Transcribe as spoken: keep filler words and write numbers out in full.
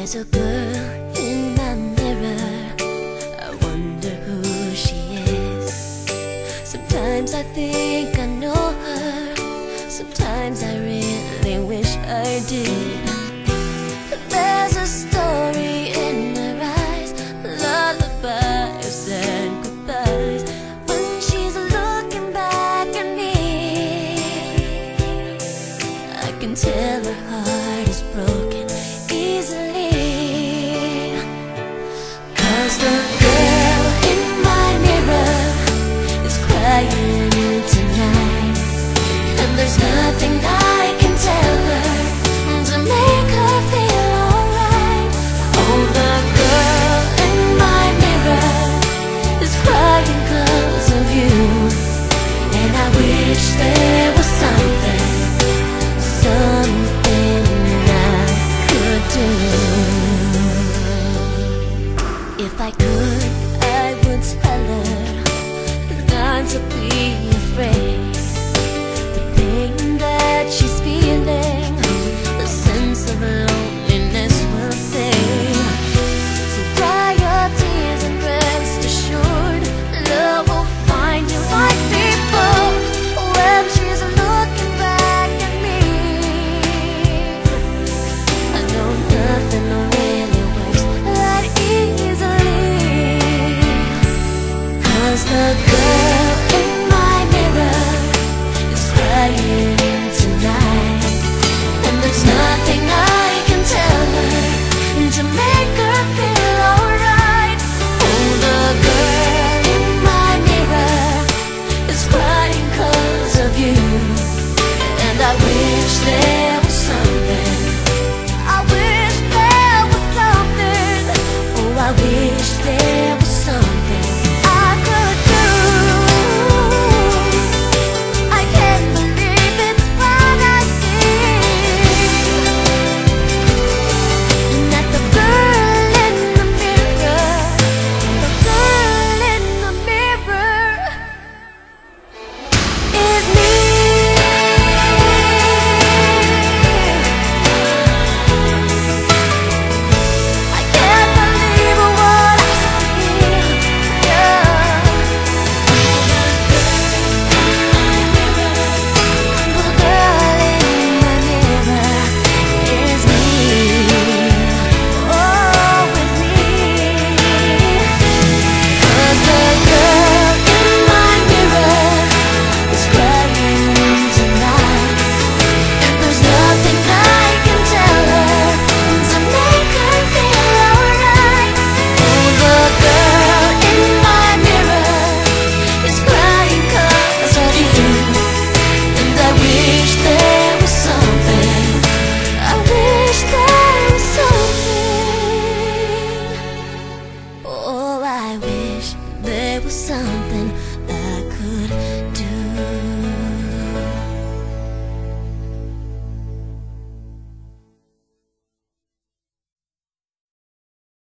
There's a girl in my mirror, I wonder who she is. Sometimes I think I know her, sometimes I really wish I did. There's a story in her eyes, lullabies and goodbyes. When she's looking back at me, I can tell her heart is broken easily. Cause the girl in my mirror is crying tonight, and there's nothing I can tell her to make her feel alright. Oh, the girl in my mirror is crying cause of you, and I wish that